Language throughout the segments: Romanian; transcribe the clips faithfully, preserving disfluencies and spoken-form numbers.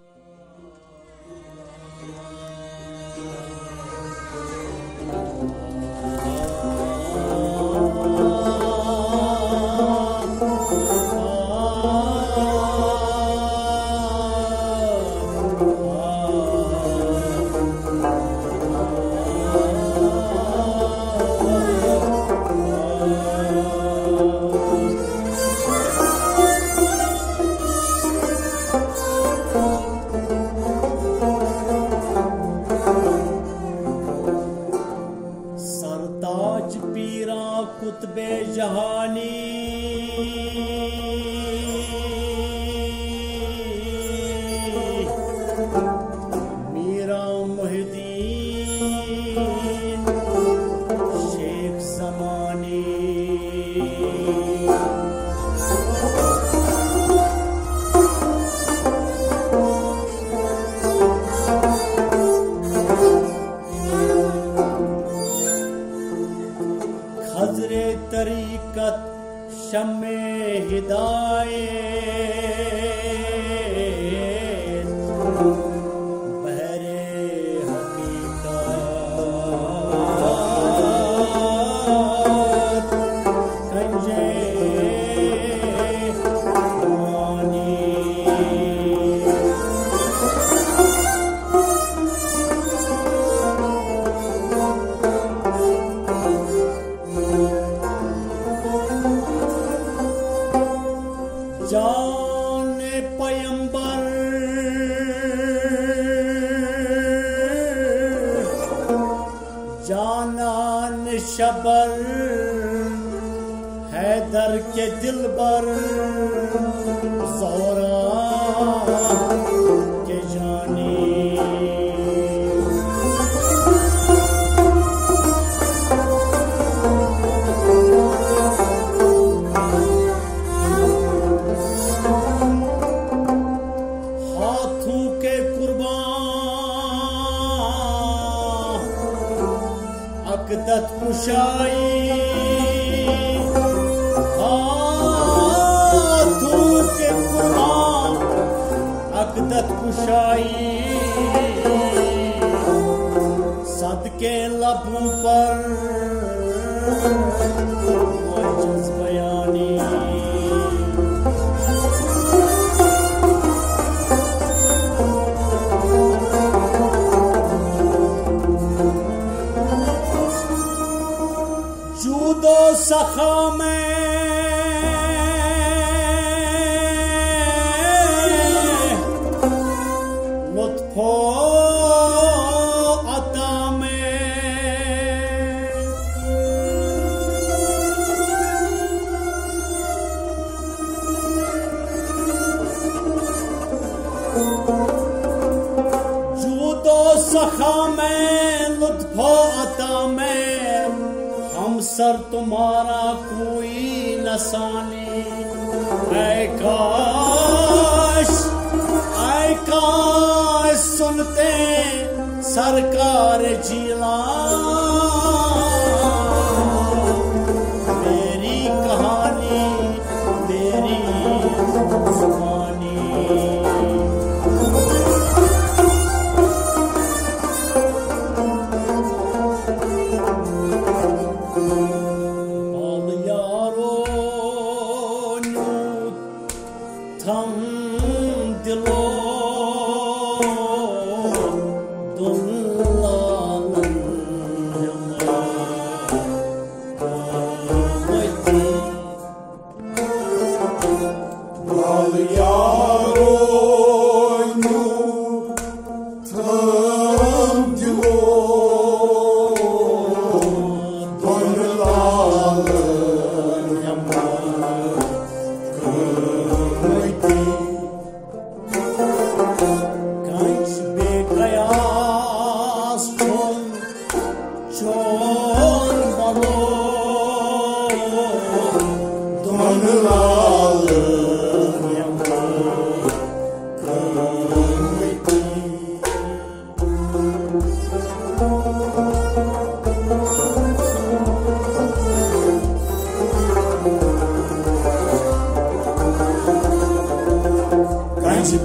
कुतबे जहानी मीरा मुहिद्दीन शेख ज़मानी खज़रे तरीक़त शम्मे हिदायत बहरे हकीकत कंजे मानी जान पैगंबर जानान शबर हैदर के दिलबर ज़ोरा के जानी अक़दत कुशाई हाथों के कुरान अक़दत कुशाई सदके लबों पर मुअज्जज़ बयानी जूदो सखा में लुत्फो अता में जूदो सखा में लुत्फो अता में हम सर तुम्हारा कोई नसानी ऐ काश ऐ काश सुनते सरकार जीलान मेरी कहानी मेरी जुबानी थम दिलो दुल्लालन Al yaro nu tam dilo dullalan Kaç bekayas çon çon balo dullalan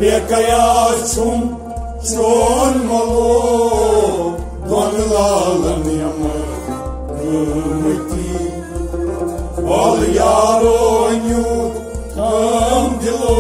bekayachum chon malo donlalan yamar kumiti ol yaronyu tam dilo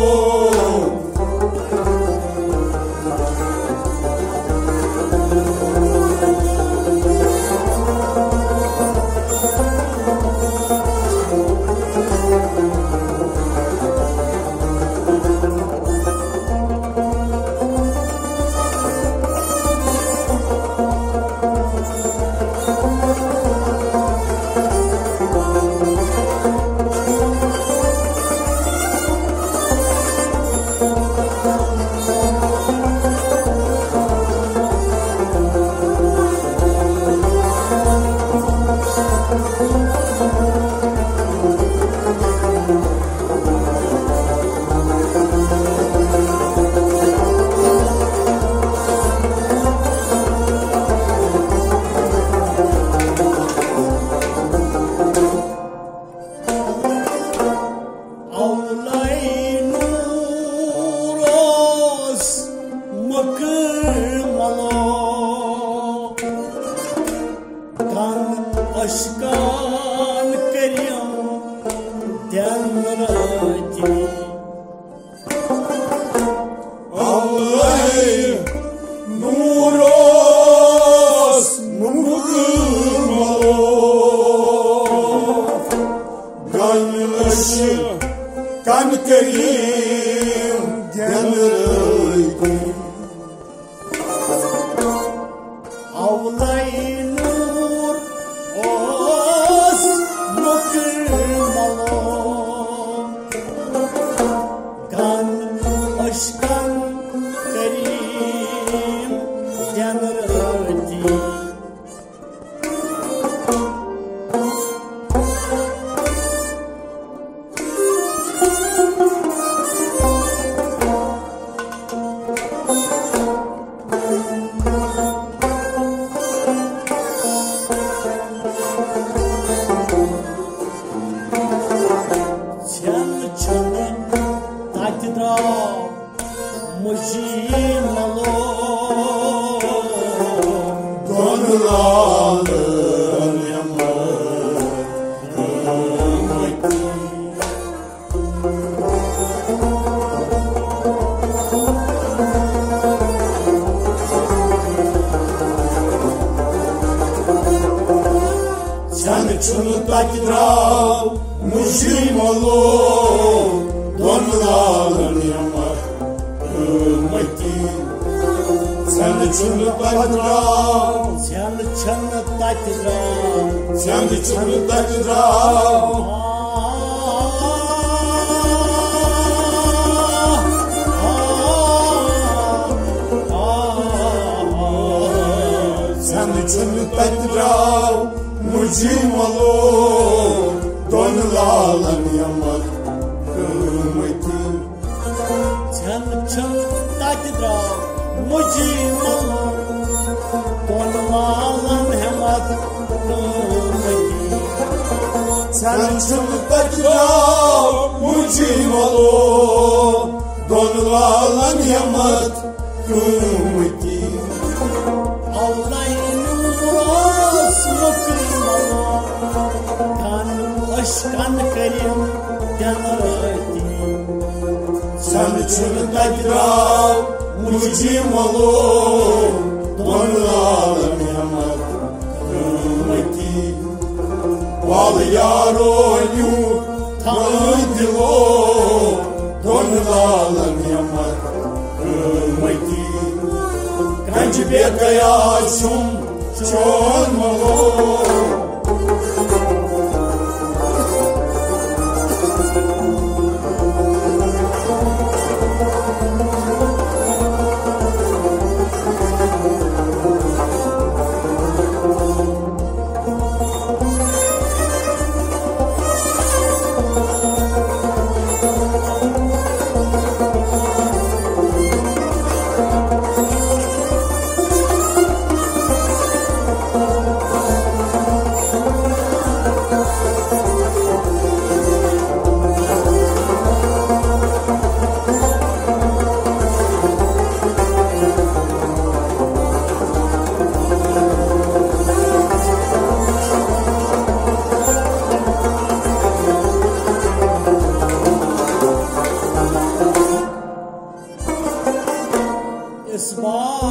Aşkan kerim denrati Allah nuros mukmalo ganlaşı kan kerim denrati Avlay Aşkan kerim denrati Sen çanı tatidra Mujim malo donlalan yamar sen çunu takidrav mujim malo donlalan yamar sen çunu takidrav Sen çanı tatidra sen çunu takidrav sen çunu takidrav mujim malo donlalan yamar kumiti Sen çanı tatidra Mujim malo Donlalan hemat kumiti sen çunu takidrav mujim malo donlalan yamar kumiti Avlay nuros mukmalo Kan aşkan kerim denrati sen çunu takidrav mujim malo donlalan yamar kumiti wal yaronyu tam dilo donlalan yamar kumiti kanchi bekayachum chon malo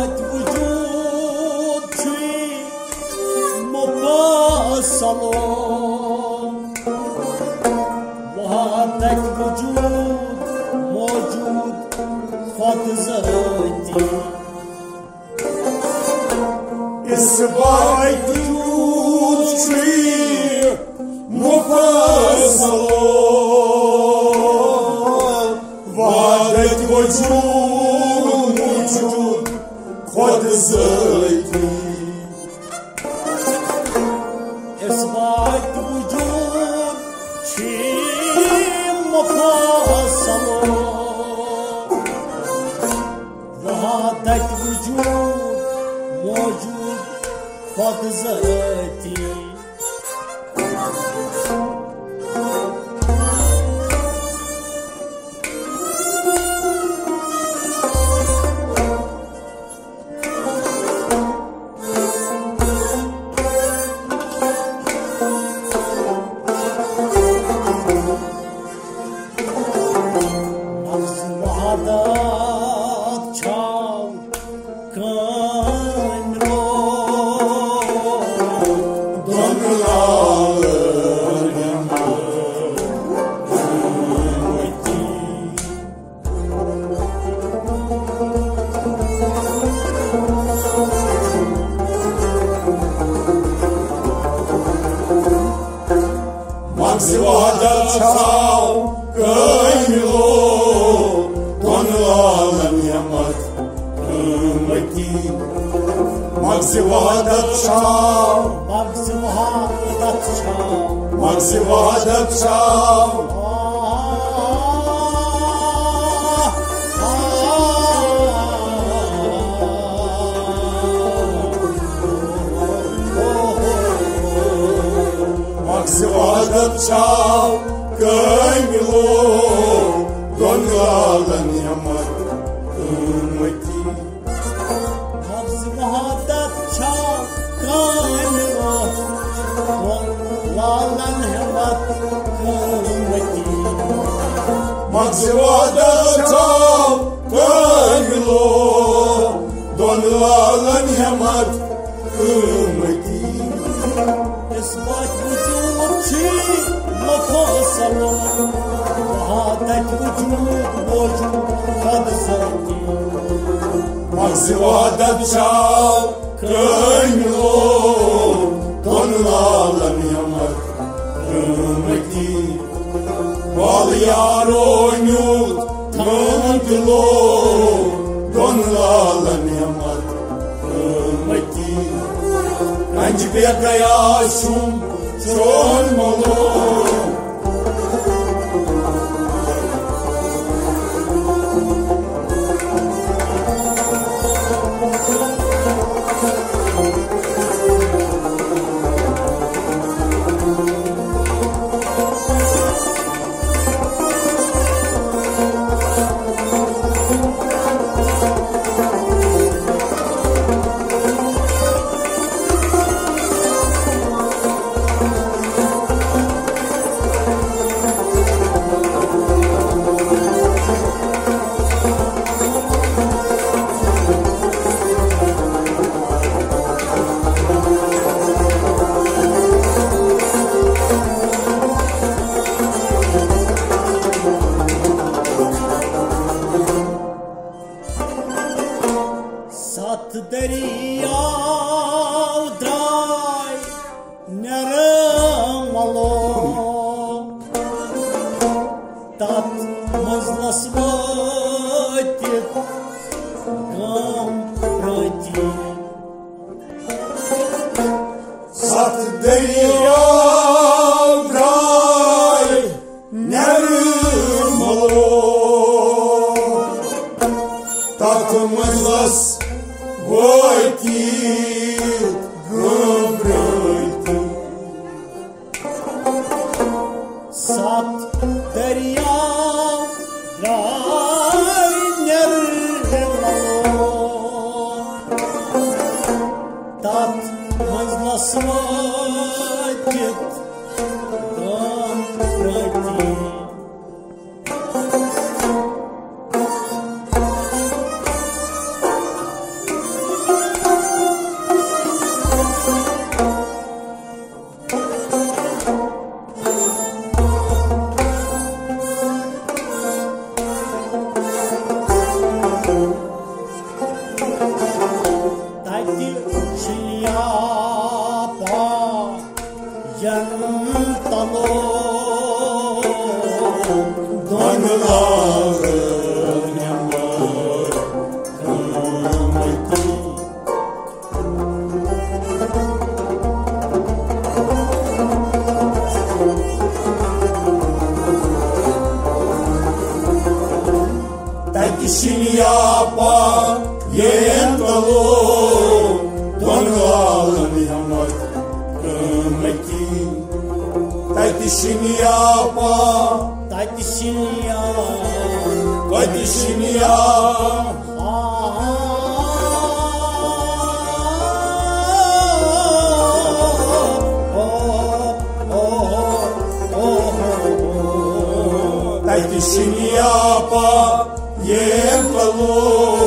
إثبات وجود شي مفصل وهذاك وجود موجود فوق ذاتي إثبات وجود شي مفصل وهذاك وجود موجود فوق ذاتي إثبات وجود شيء مفصل وهذاك وجود موجود فوق ذاتي Maxivada çal kaymilo Donlalan yamak kımaki Maxivada çal Maxivada çal Maxivada çal Maxivada çal kaymilo Donlalan yamak kımaki Maxivada çal kaymilo Donlalan yamak kımaki Maxivada çal kaymilo Donlalan yamak kımaki إثبات وجود شيء مفصل وهذاك وجود موجود فوق ذاتي Maxivada çal kaymilo Donlalan yamak kımaki Bal yar oynut tanıdılo Donlalan yamak kımaki Kancıbeka yaşum çolmalı Sat deriya dray neramalo Tat mazlasvatit gam prati Sat deriya braj nermalo Tatmazlas voitit gumbrati Sat deriya dray neramalo Tat mazlasvatit gam prati deriapa yantalo donlar yamar kımeti Takişini yapa yentalo donlar yamar kımeti Takişini yapa Tatişinya Takişini yapa Takişini yapa yentalo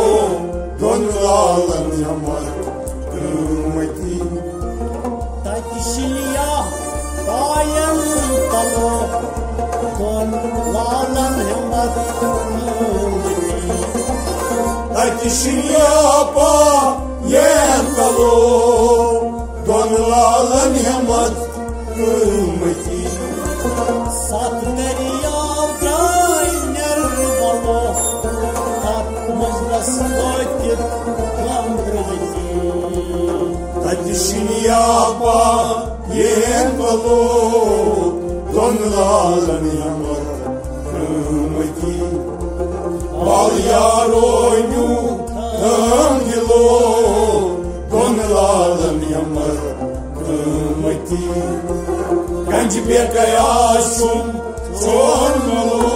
donlar yamar kımeti Tatişinya yantalo Don lalan hemmat Takişini yapa yentalo donlar yamar kımeti Sat deriyavda iner balo Tatmazda stoytir kandrıveti Takişini yapa yentalo donlar yamar kımeti Bal yaronyu ангело donlar yamar kımeti Ganji bekayasum sonmalı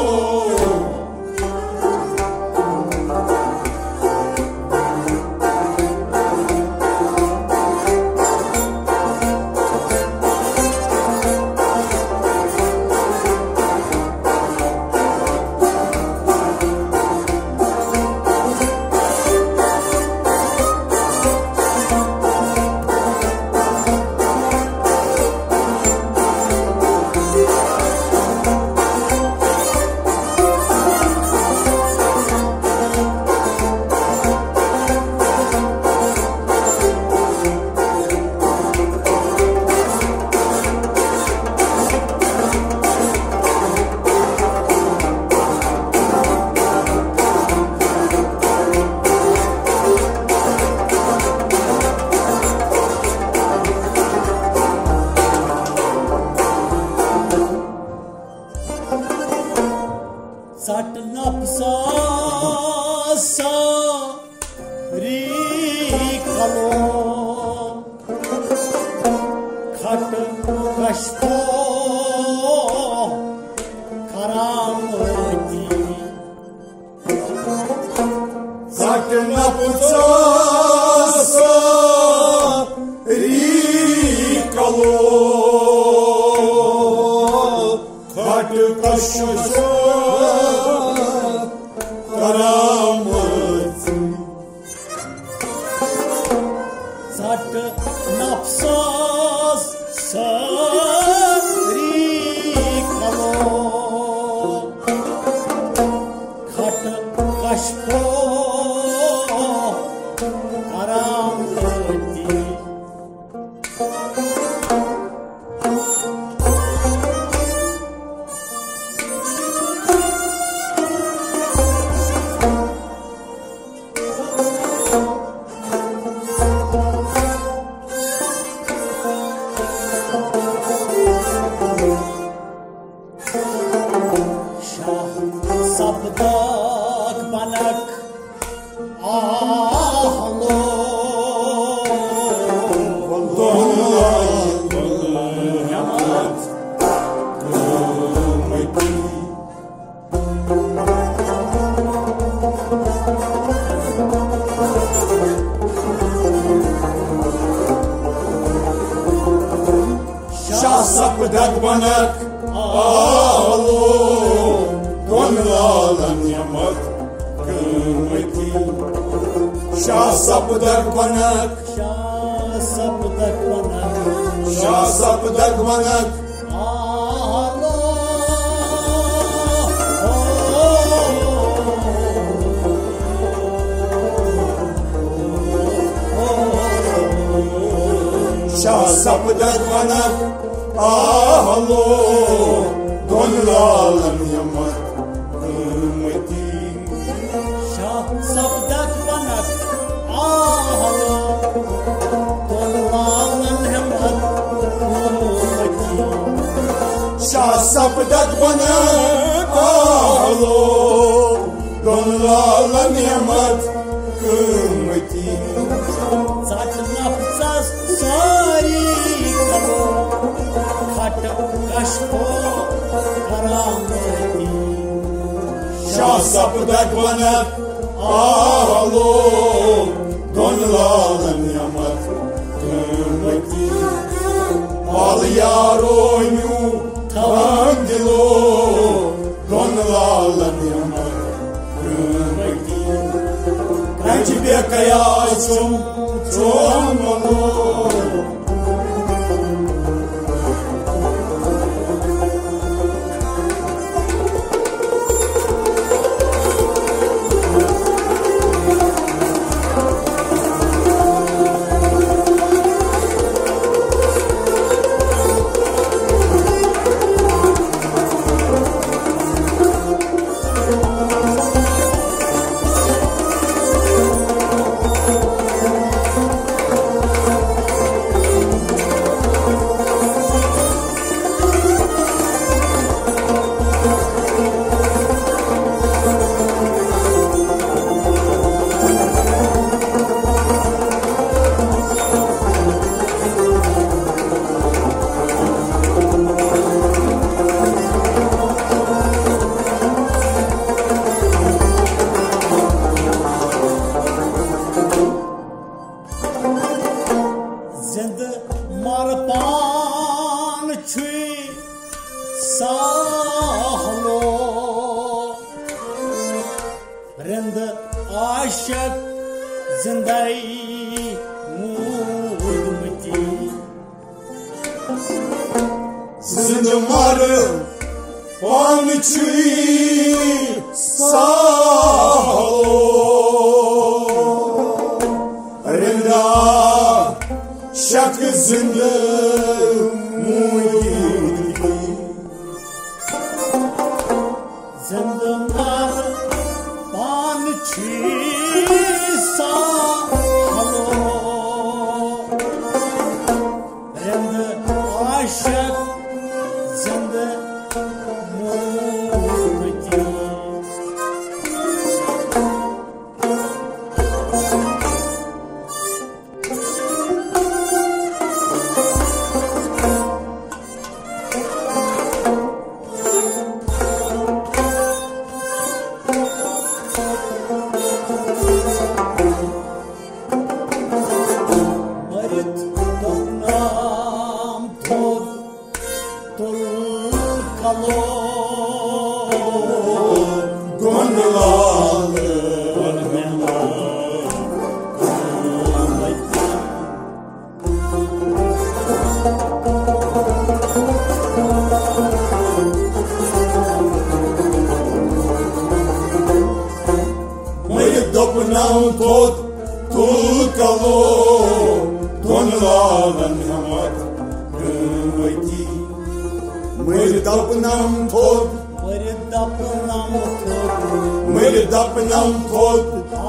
Sat napsa sa ri kalo Khat kashpo karamati Sakna putsasa rikalo Khat kashpo karamati Sat napsas sari kalo Khat kashpo karamati Sapdak banak ahlo donlar yamar kımeti Şah sapdak banak ağlo donlar yamar kımeti Şah sapdak banak Şah sapdak banak Şah sapdak banak ahlo Şah sapıdak bana ahalo Donlalan yamak kıymetim Şah sapdak banak ahalo Donlalan hemat kıymetim Şah sapıdak bana ahalo Donlalan yamak kıymetim Zatnafsas sari karo Khat kashko karameti Şah sapıdak bana ahalo Donlalan yamak kıymetim Al yaronyu tangilo Donlalan yamak kıymetim Ben тебе каясом чомало Zind marpan çuy sahlo Rind aşık zindai mudmati Zındımarı pançı sağlo Renda şak zındı muhidi Zind marpan çuy sahlo Rind aşık zinde mudmati Marit doknam tod tol kalo Donlalı Măi dopnam tot tulkalo Donlalan yamak kıymetim Măi dopnam tot Marit doknam tod Măi dopnam tot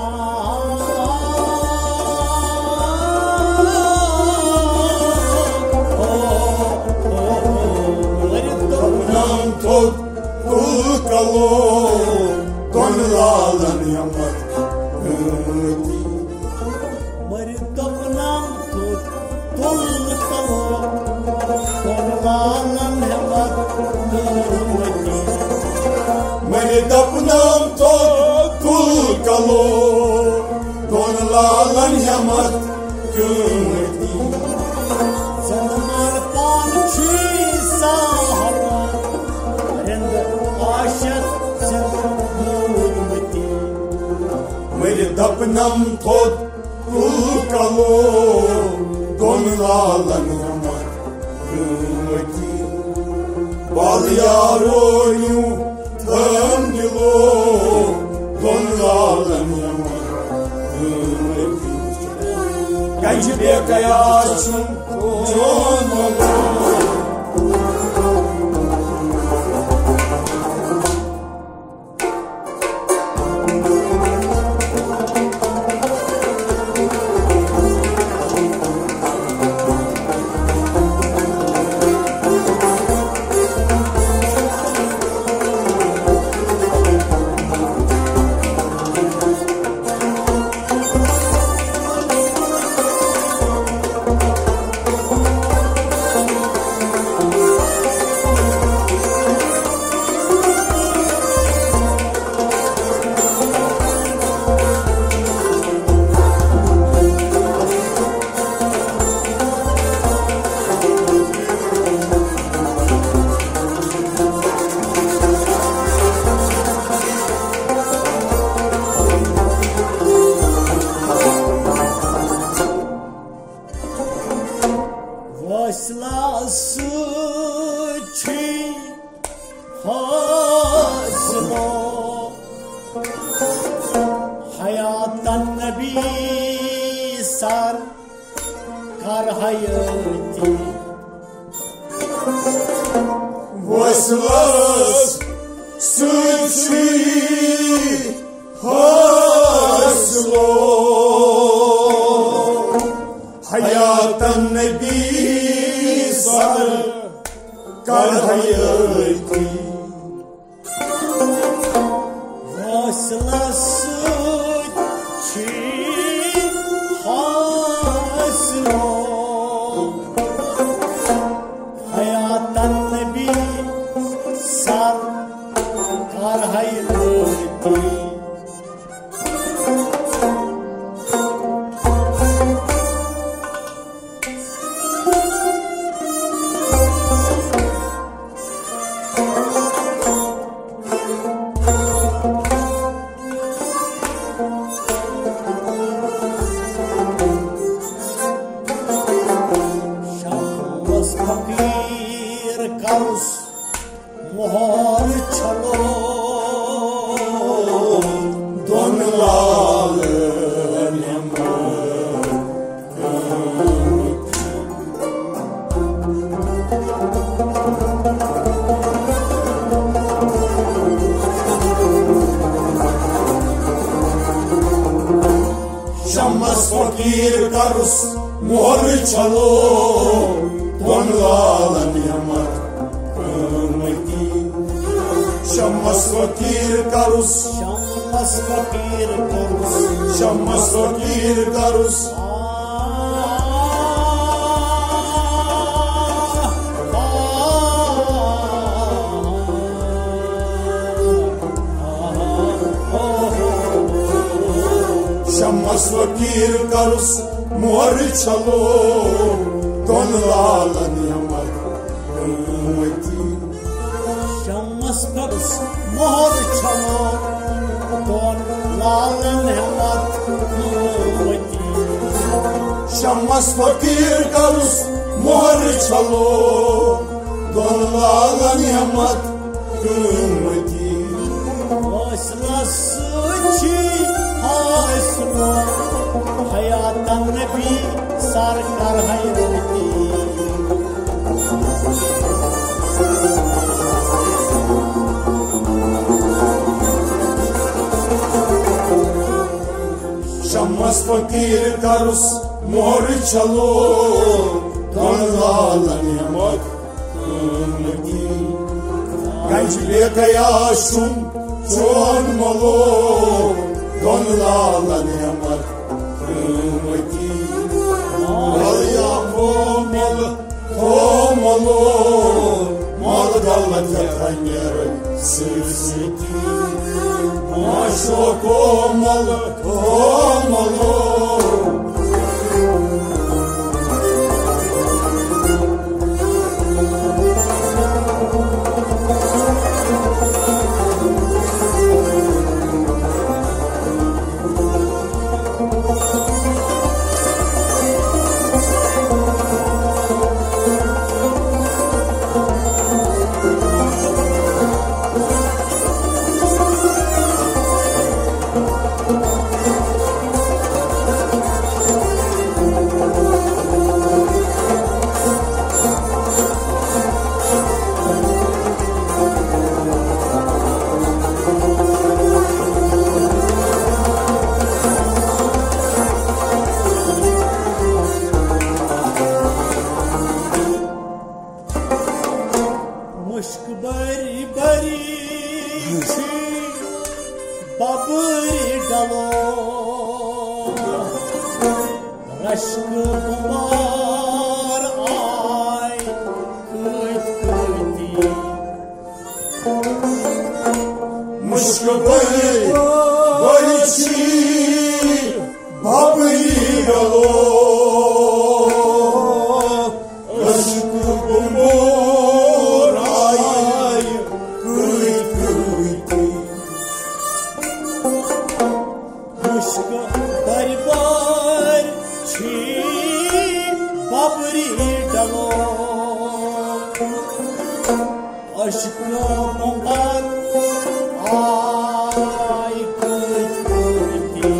Dopnam tot tulkalo Donlalan yamak kıymetim Marit doknam tod tol kalo Korlanan hemat kıymetim Măi dopnam tot tulkalo Donlalan yamak kıymetim Zind marpan çuy sahlo Rind aşık zinde mudmati Măi dopnam tot tulkalo Donlalan yamak kıymetim Bal yaronyu tangilo Donlalan yamak kıymetim Ben тебе каясом John Malone. Hayattan nebi sar kar hayati Vaslas suçi haslo Hayattan nebi sar kar hayati Vaslas haslo hayattan nebi sar kar hayati Fakir karus muhar chalo Don lal Şammas fakir karus muhar chalo Don lalan yamar kımeti Şammas fakir karus Şammas fakir karus Şammas fakir karus Şammas fakir karus muharı çalo Don lalan yamar kımeti Şammas karus muhar chalo don lalan hemat kuvveti Şammas fakir karus muharı çalo Don lalan yamar kımeti Vaslas suçi haslo hayattan nebi sar kar hayati Şammas fakir karus muharı çalo Don lalan yamar kımeti Gençliğe yaşum çoğun malı Don lalan yamar kımeti Mal yapmalı tomalı Mal dallat yatan yere sırsıti Maşo komalı tomalı Rașcă pomar ai cât câti Mușcă băi, băici, babăi galor Rașcă pomar ai cât câti Mușcă bari bari și babări galor Aşkı pomar ai cât câti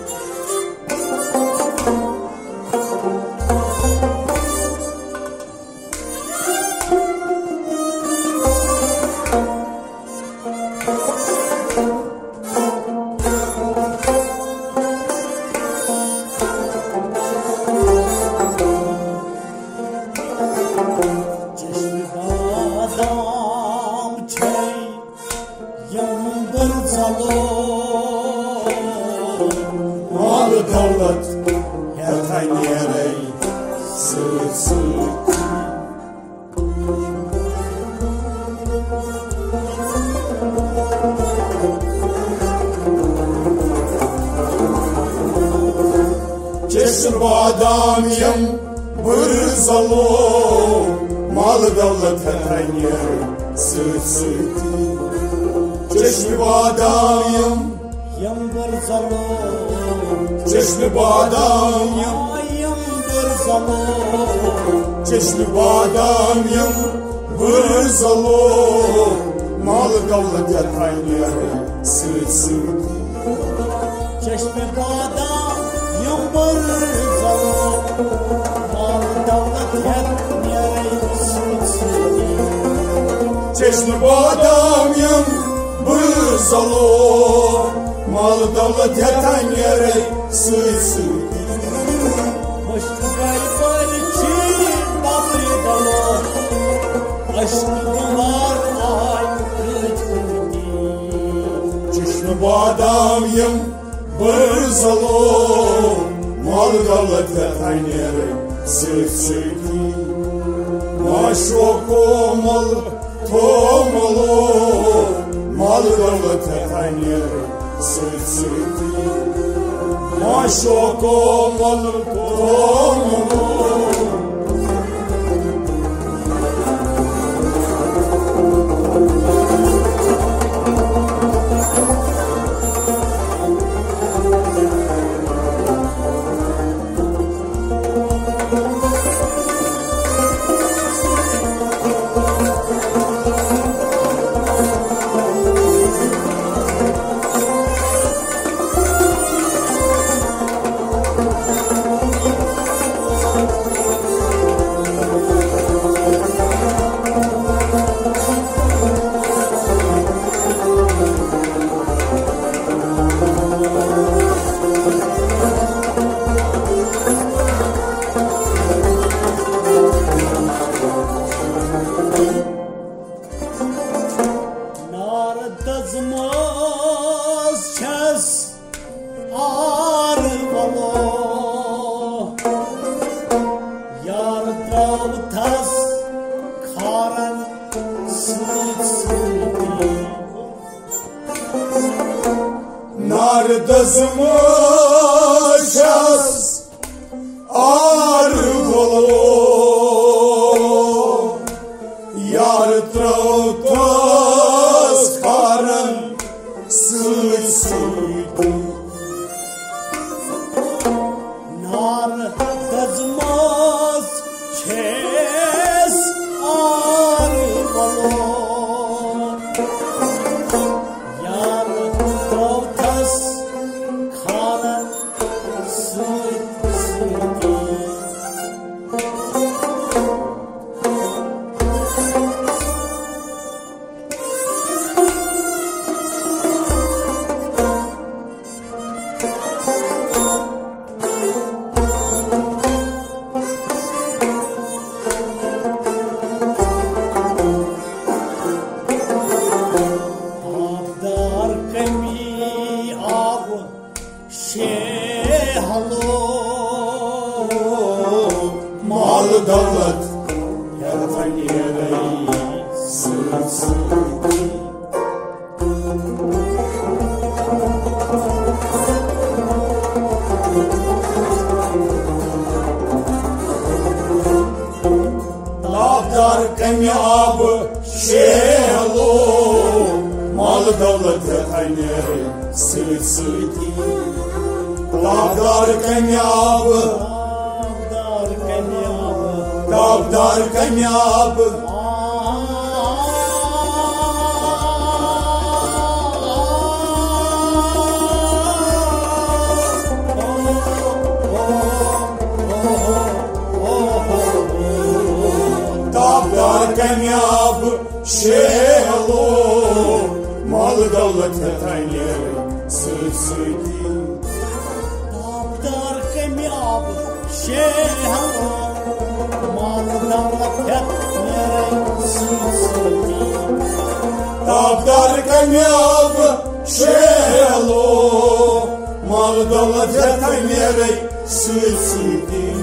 Çeşme badam çey yağmur zalor Malı davlat yatan yere sırt sırt Cesur badamyım bir zalo Malı davlat yatan yere sırt sırt Çeşmi badamyım yağmur zalor Çeşmi badamyım yağmur zalor Çeşmi badamyım bir zalo Malı davlat yatan yere sırt sırt Çeşme badam yağmur zalor mal davlat yet yere sıçtı Çeşmi badamyım bir zalo Malı davlat yatan yere sırt sırt Hoştu gaybar çi babri galor Aşkı var ay kıt kıti Çeşmi badamyım bir zalo Malı davlat yatan yere sırt sırt Maşoko malı tomalo Malı davlat yatan yere sırt sırt Maşoko malı tomalo Dazmaz kes arvalo Yar travtas karan sıt sıti Nardazmışaz arvalo Yar travtas karan sıt sıti Nar dazmaz kes arvalo Yar travtas karan malı davlat yaratan yere sığsın. Lavdar kamyab şelo malı davlat yaratan yere sığsın. Lavdar kamyab Lavdar kamyab Lavdar kamyab şelo malı davlat yaratan yere sığsın. Lavdar kamyab şelo malı davlat yaratan sığsın. Lavdar kamyab şelo malı davlat yaratan yere sığsın.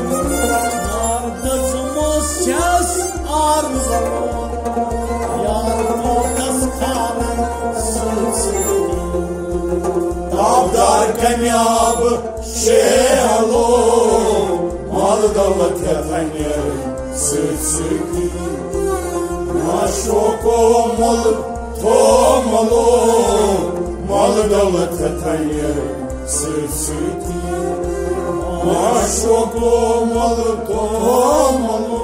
Yardımımız çaz arzular, yardımımız karan sığsın. Lavdar kamyab şelo malı davlat yaratan yere sığsın. Maşoko malı tomalı malı davlat yaratan yere sığsın. Maşoko malı tomalı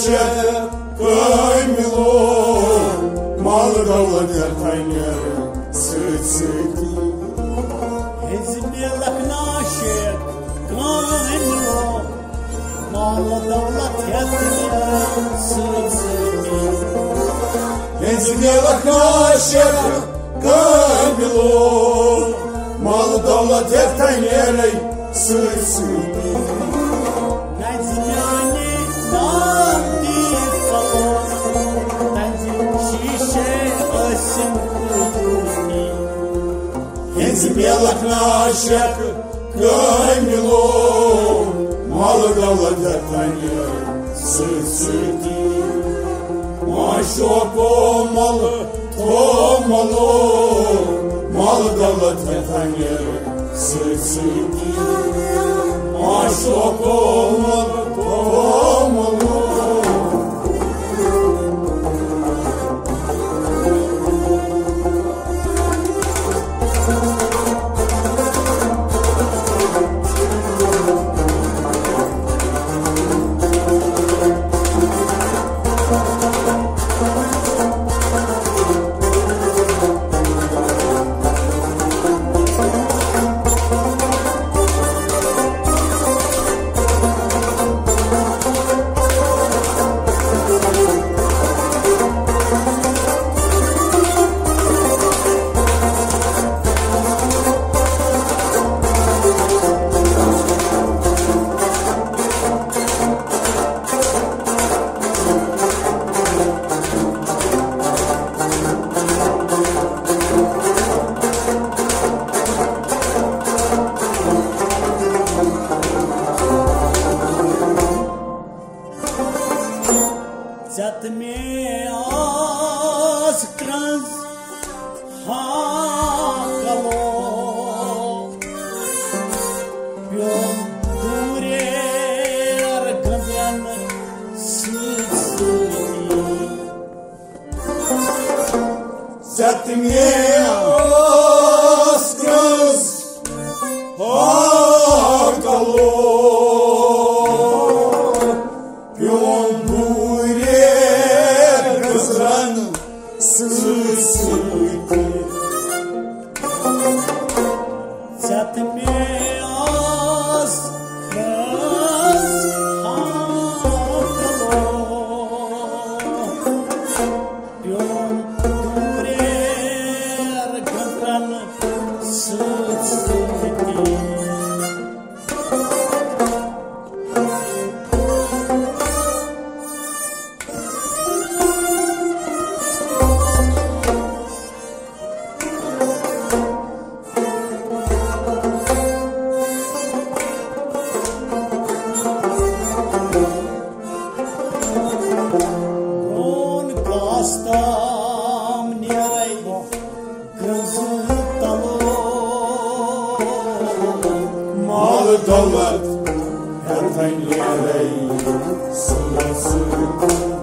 aşık Köymilo Malı davlat ertanyer Sıt sıt Hezmiyelak naşık Köymilo Malı davlat ertanyer Sıt sıt Hezmiyelak aşık Köymilo Malı davlat ertanyer Sıt sıt Nazimyani nadi salon Nazim şişe asim kudurni Hezmiyelak aşık Köymilo Malı davlat ertanyer Sıt sıt Maşoko malı tomalı Malı davlat ertanyer Sıt sıt Maşoko malı tomalı Zatme az krans hakalo Yom durer gazan sıt sıti Zatme askız Hakalo Yondurer kızran Sısıyti Zatme az krans hakalo Yom durer gazan sıt sıti On kastam nierei gazı talo Malı davlat ertanyer Sıt sıt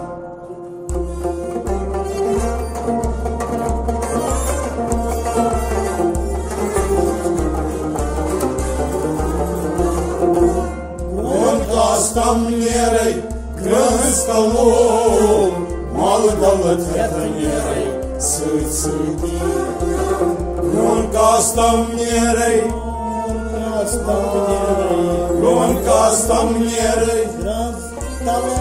Kastam nierei Krăstalul Malı davlat ertanyer Sıt sıt Ron kastam nierei kastam nierei Ron kastam nierei gaz talo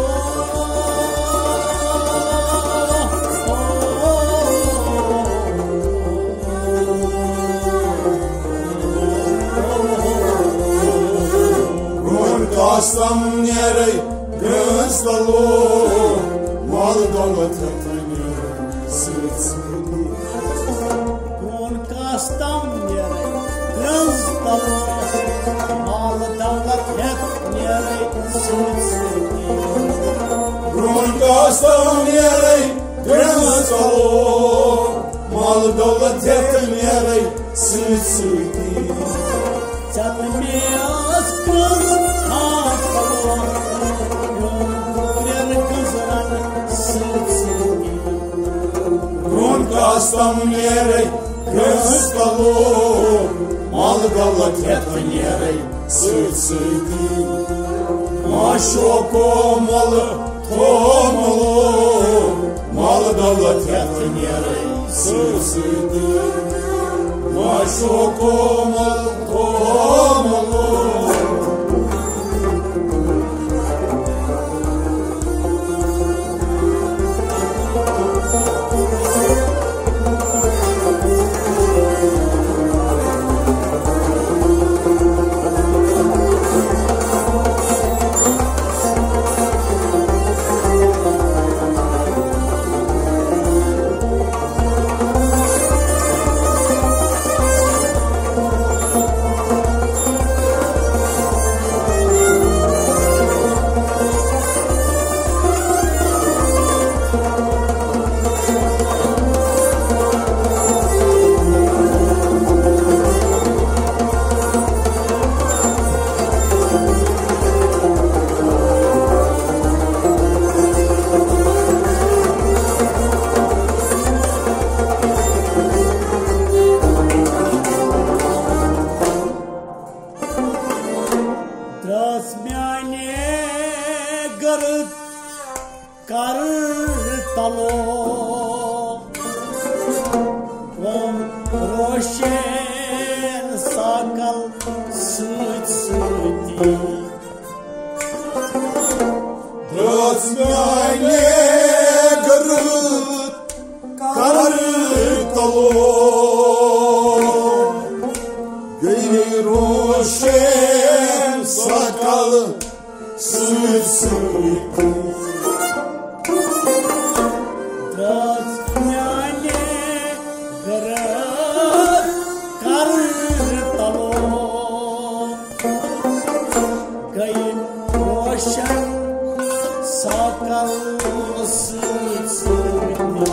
Ron kastam nierei Krăstalul Malı davlat ertanyer Sıt sıt On kastam nierei gaz talo Malı davlat hep nierei sıt sıti Ron kastam nierei Krăstalul Malı davlat ertanyer Sıt sıt Zatme az krans hakalo Yom durer gazan sıt sıti Ron kastam nierei Krăstalul Malı davlat ertanyer Sıt sıt Maşoko malı Tomulu, malı davlat yatın yere sığsıydı. Maşo komal, tomulu. Cartalo Om roșen sakal sut suti Drățmeane gărât Cartalo Găini roșen sakal sut suti Sakal sut suti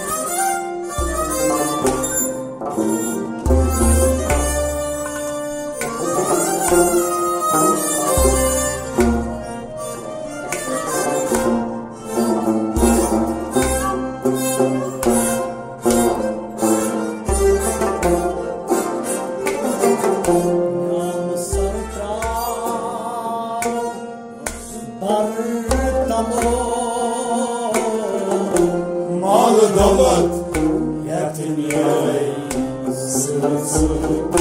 Malı davlat yatın yere sığ sığ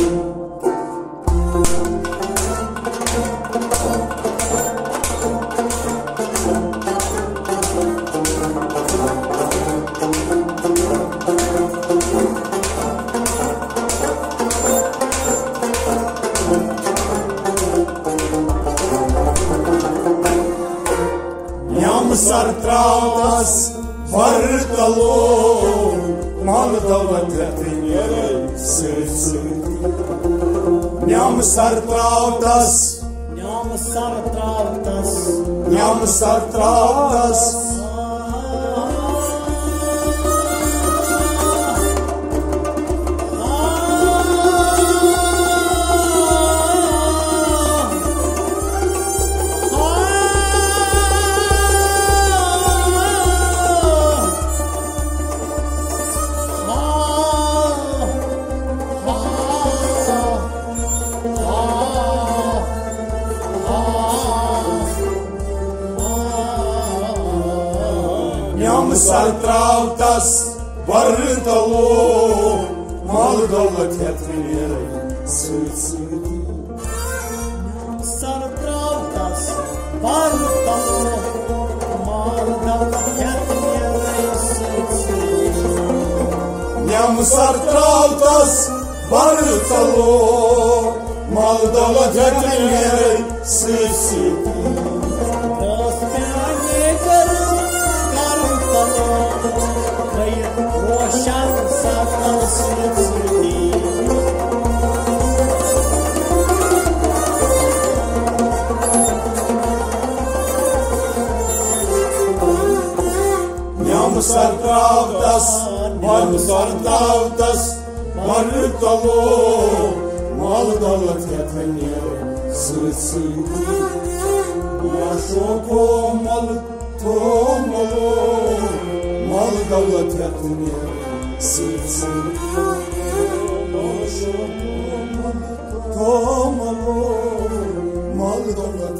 Sartrautas vartalo mal davlat yatın yere sığ Njam sartrautas Njam sartrautas Njam sartrautas Njam sartrautas vartalo mal davlat yatın yere sığ Sartrautas vartalo mal davlat yatın yere sığ Njam sartrautas vartalo mal davlat yatın yere sığ Roșan sakal sut suti Njam sartrautas Njam sartrautas vartalo mal davlat yatın yere sığ Maşo komal tomulu mal davlat yatın yere sığ Maşo komal tomulu mal davlat